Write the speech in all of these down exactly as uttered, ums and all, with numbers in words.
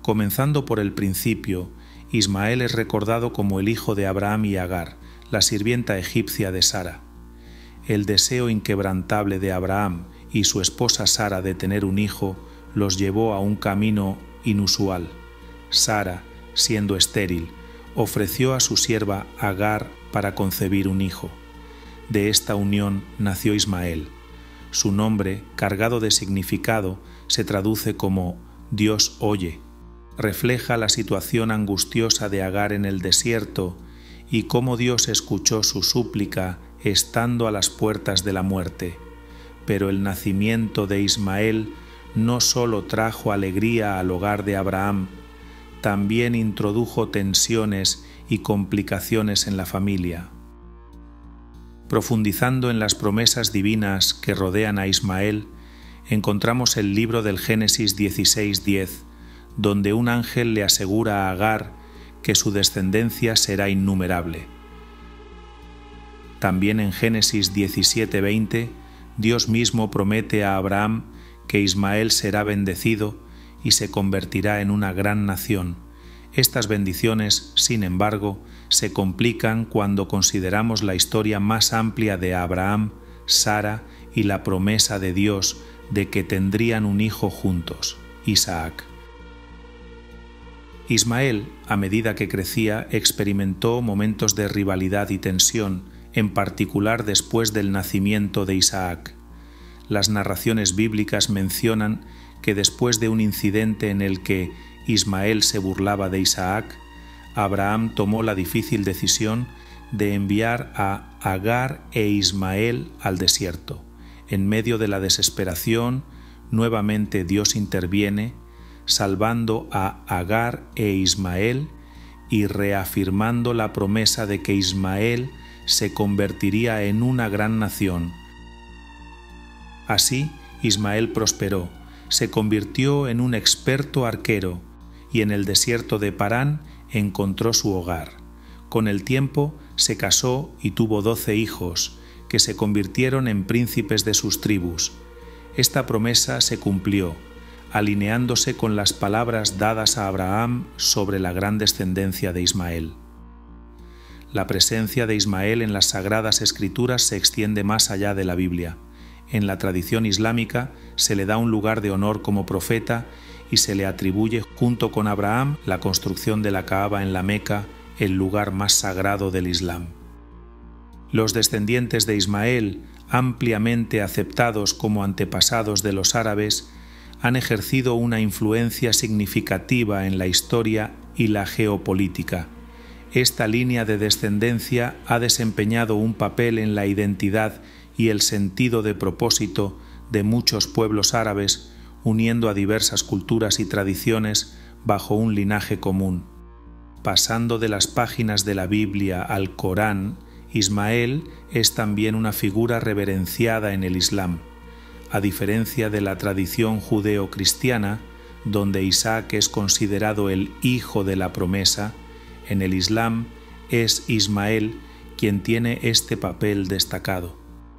Comenzando por el principio, Ismael es recordado como el hijo de Abraham y Agar, la sirvienta egipcia de Sara. El deseo inquebrantable de Abraham y su esposa Sara de tener un hijo los llevó a un camino inusual. Sara, siendo estéril, ofreció a su sierva Agar para concebir un hijo. De esta unión nació Ismael. Su nombre, cargado de significado, se traduce como Dios oye. Refleja la situación angustiosa de Agar en el desierto y cómo Dios escuchó su súplica estando a las puertas de la muerte. Pero el nacimiento de Ismael no solo trajo alegría al hogar de Abraham, también introdujo tensiones y complicaciones en la familia. Profundizando en las promesas divinas que rodean a Ismael, encontramos el libro del Génesis dieciséis diez, donde un ángel le asegura a Agar que su descendencia será innumerable. También en Génesis diecisiete veinte, Dios mismo promete a Abraham que Ismael será bendecido y se convertirá en una gran nación. Estas bendiciones, sin embargo, se complican cuando consideramos la historia más amplia de Abraham, Sara y la promesa de Dios de que tendrían un hijo juntos, Isaac. Ismael, a medida que crecía, experimentó momentos de rivalidad y tensión, en particular después del nacimiento de Isaac. Las narraciones bíblicas mencionan que después de un incidente en el que Ismael se burlaba de Isaac, Abraham tomó la difícil decisión de enviar a Agar e Ismael al desierto. En medio de la desesperación, nuevamente Dios interviene, salvando a Agar e Ismael y reafirmando la promesa de que Ismael se convertiría en una gran nación. Así, Ismael prosperó, se convirtió en un experto arquero y en el desierto de Parán encontró su hogar. Con el tiempo se casó y tuvo doce hijos, que se convirtieron en príncipes de sus tribus. Esta promesa se cumplió, alineándose con las palabras dadas a Abraham sobre la gran descendencia de Ismael. La presencia de Ismael en las Sagradas Escrituras se extiende más allá de la Biblia. En la tradición islámica se le da un lugar de honor como profeta y se le atribuye junto con Abraham la construcción de la Kaaba en la Meca, el lugar más sagrado del Islam. Los descendientes de Ismael, ampliamente aceptados como antepasados de los árabes, han ejercido una influencia significativa en la historia y la geopolítica. Esta línea de descendencia ha desempeñado un papel en la identidad y el sentido de propósito de muchos pueblos árabes, uniendo a diversas culturas y tradiciones bajo un linaje común. Pasando de las páginas de la Biblia al Corán, Ismael es también una figura reverenciada en el Islam. A diferencia de la tradición judeo-cristiana, donde Isaac es considerado el hijo de la promesa, en el Islam es Ismael quien tiene este papel destacado.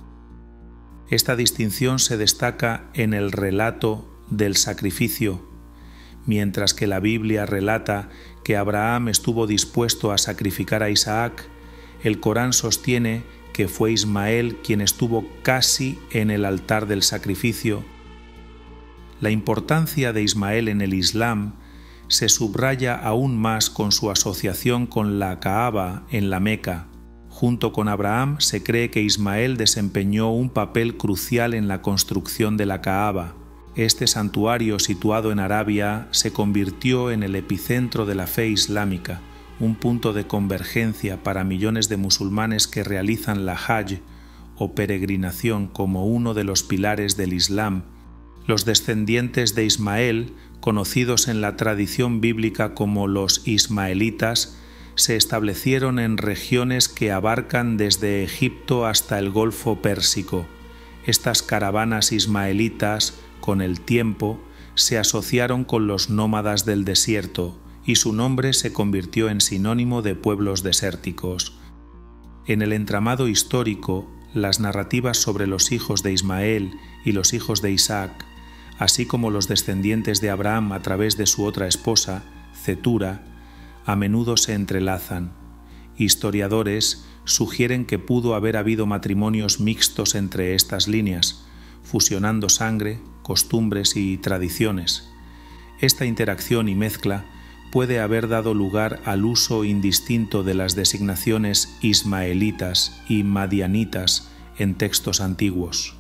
Esta distinción se destaca en el relato del sacrificio. Mientras que la Biblia relata que Abraham estuvo dispuesto a sacrificar a Isaac, el Corán sostiene que fue Ismael quien estuvo casi en el altar del sacrificio. La importancia de Ismael en el Islam se subraya aún más con su asociación con la Kaaba en la Meca. Junto con Abraham se cree que Ismael desempeñó un papel crucial en la construcción de la Kaaba. Este santuario situado en Arabia se convirtió en el epicentro de la fe islámica, un punto de convergencia para millones de musulmanes que realizan la Hajj o peregrinación como uno de los pilares del Islam. Los descendientes de Ismael, conocidos en la tradición bíblica como los ismaelitas, se establecieron en regiones que abarcan desde Egipto hasta el Golfo Pérsico. Estas caravanas ismaelitas, con el tiempo, se asociaron con los nómadas del desierto y su nombre se convirtió en sinónimo de pueblos desérticos. En el entramado histórico, las narrativas sobre los hijos de Ismael y los hijos de Isaac así como los descendientes de Abraham a través de su otra esposa, Cetura, a menudo se entrelazan. Historiadores sugieren que pudo haber habido matrimonios mixtos entre estas líneas, fusionando sangre, costumbres y tradiciones. Esta interacción y mezcla puede haber dado lugar al uso indistinto de las designaciones ismaelitas y madianitas en textos antiguos.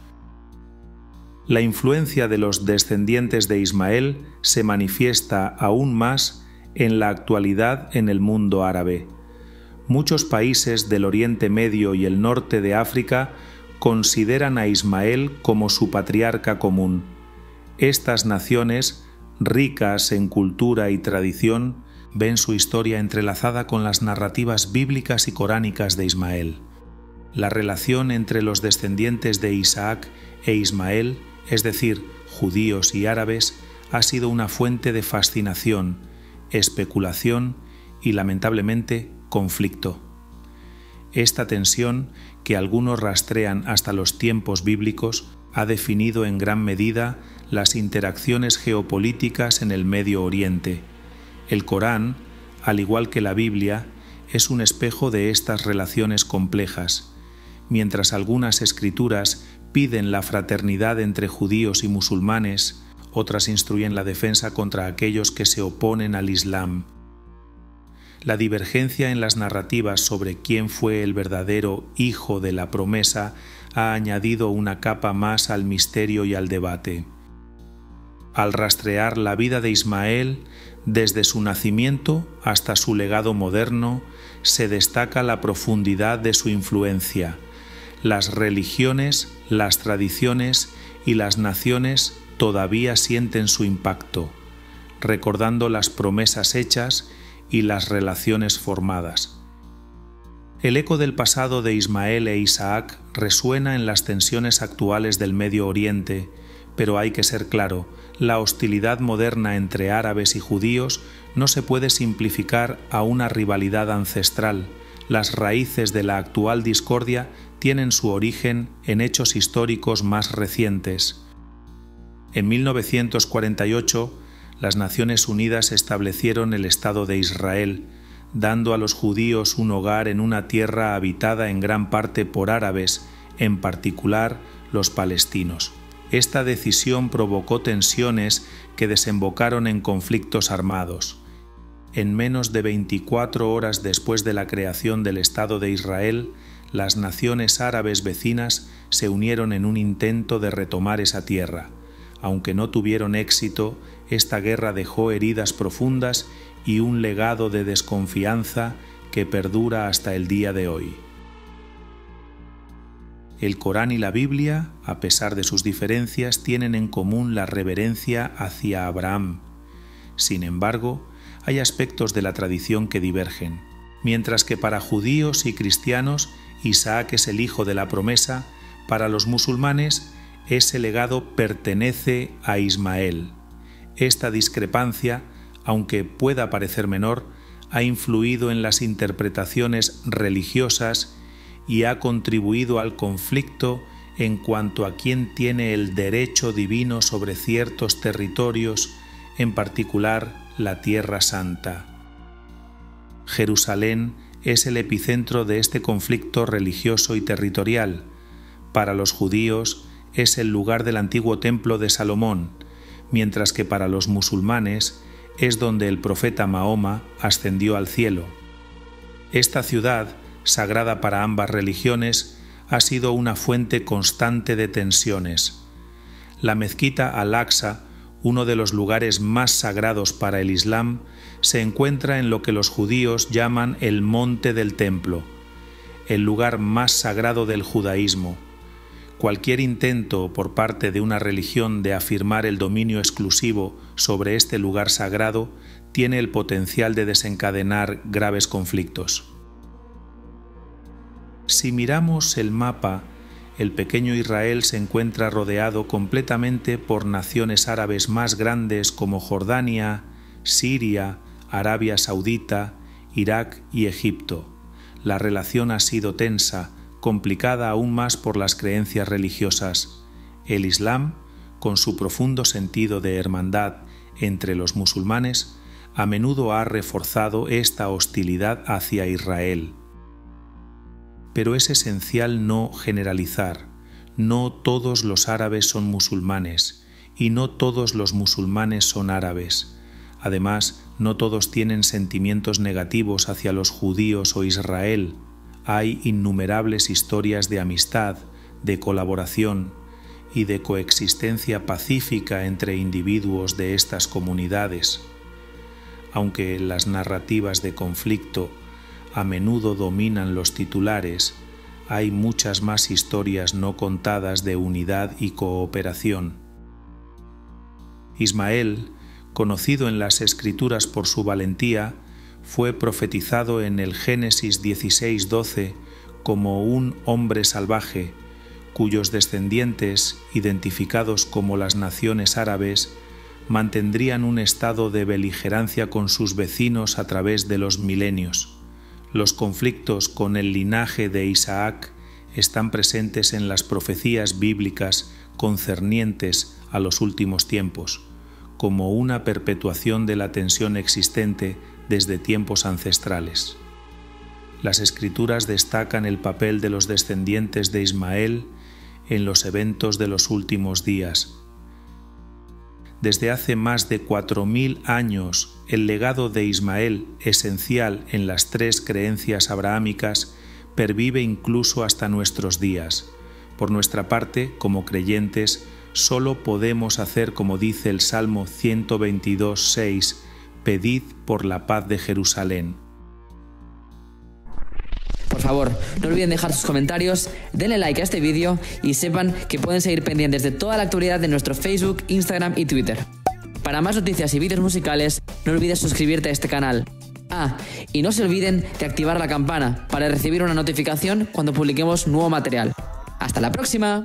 La influencia de los descendientes de Ismael se manifiesta aún más en la actualidad en el mundo árabe. Muchos países del Oriente Medio y el norte de África consideran a Ismael como su patriarca común. Estas naciones, ricas en cultura y tradición, ven su historia entrelazada con las narrativas bíblicas y coránicas de Ismael. La relación entre los descendientes de Isaac e Ismael, es decir, judíos y árabes, ha sido una fuente de fascinación, especulación y, lamentablemente, conflicto. Esta tensión, que algunos rastrean hasta los tiempos bíblicos, ha definido en gran medida las interacciones geopolíticas en el Medio Oriente. El Corán, al igual que la Biblia, es un espejo de estas relaciones complejas. Mientras algunas escrituras piden la fraternidad entre judíos y musulmanes, otras instruyen la defensa contra aquellos que se oponen al Islam. La divergencia en las narrativas sobre quién fue el verdadero hijo de la promesa ha añadido una capa más al misterio y al debate. Al rastrear la vida de Ismael, desde su nacimiento hasta su legado moderno, se destaca la profundidad de su influencia. Las religiones, las tradiciones y las naciones todavía sienten su impacto, recordando las promesas hechas y las relaciones formadas. El eco del pasado de Ismael e Isaac resuena en las tensiones actuales del Medio Oriente, pero hay que ser claro, la hostilidad moderna entre árabes y judíos no se puede simplificar a una rivalidad ancestral. Las raíces de la actual discordia tienen su origen en hechos históricos más recientes. En mil novecientos cuarenta y ocho, las Naciones Unidas establecieron el Estado de Israel, dando a los judíos un hogar en una tierra habitada en gran parte por árabes, en particular los palestinos. Esta decisión provocó tensiones que desembocaron en conflictos armados. En menos de veinticuatro horas después de la creación del Estado de Israel, las naciones árabes vecinas se unieron en un intento de retomar esa tierra. Aunque no tuvieron éxito, esta guerra dejó heridas profundas y un legado de desconfianza que perdura hasta el día de hoy. El Corán y la Biblia, a pesar de sus diferencias, tienen en común la reverencia hacia Abraham. Sin embargo, hay aspectos de la tradición que divergen. Mientras que para judíos y cristianos Isaac es el hijo de la promesa, para los musulmanes ese legado pertenece a Ismael. Esta discrepancia, aunque pueda parecer menor, ha influido en las interpretaciones religiosas y ha contribuido al conflicto en cuanto a quién tiene el derecho divino sobre ciertos territorios, en particular la Tierra Santa. Jerusalén es el epicentro de este conflicto religioso y territorial. Para los judíos es el lugar del antiguo templo de Salomón, mientras que para los musulmanes es donde el profeta Mahoma ascendió al cielo. Esta ciudad, sagrada para ambas religiones, ha sido una fuente constante de tensiones. La mezquita Al-Aqsa, uno de los lugares más sagrados para el Islam, se encuentra en lo que los judíos llaman el Monte del Templo, el lugar más sagrado del judaísmo. Cualquier intento por parte de una religión de afirmar el dominio exclusivo sobre este lugar sagrado tiene el potencial de desencadenar graves conflictos. Si miramos el mapa, el pequeño Israel se encuentra rodeado completamente por naciones árabes más grandes como Jordania, Siria, Arabia Saudita, Irak y Egipto. La relación ha sido tensa, complicada aún más por las creencias religiosas. El Islam, con su profundo sentido de hermandad entre los musulmanes, a menudo ha reforzado esta hostilidad hacia Israel. Pero es esencial no generalizar. No todos los árabes son musulmanes y no todos los musulmanes son árabes. Además, no todos tienen sentimientos negativos hacia los judíos o Israel. Hay innumerables historias de amistad, de colaboración y de coexistencia pacífica entre individuos de estas comunidades. Aunque las narrativas de conflicto a menudo dominan los titulares, hay muchas más historias no contadas de unidad y cooperación. Ismael, conocido en las Escrituras por su valentía, fue profetizado en el Génesis dieciséis doce como un hombre salvaje, cuyos descendientes, identificados como las naciones árabes, mantendrían un estado de beligerancia con sus vecinos a través de los milenios. Los conflictos con el linaje de Isaac están presentes en las profecías bíblicas concernientes a los últimos tiempos, como una perpetuación de la tensión existente desde tiempos ancestrales. Las Escrituras destacan el papel de los descendientes de Ismael en los eventos de los últimos días. Desde hace más de cuatro mil años, el legado de Ismael, esencial en las tres creencias abrahámicas, pervive incluso hasta nuestros días. Por nuestra parte, como creyentes, solo podemos hacer como dice el Salmo ciento veintidós, seis, «Pedid por la paz de Jerusalén». Por favor, no olviden dejar sus comentarios, denle like a este vídeo y sepan que pueden seguir pendientes de toda la actualidad de nuestro Facebook, Instagram y Twitter. Para más noticias y vídeos musicales, no olvides suscribirte a este canal. Ah, y no se olviden de activar la campana para recibir una notificación cuando publiquemos nuevo material. ¡Hasta la próxima!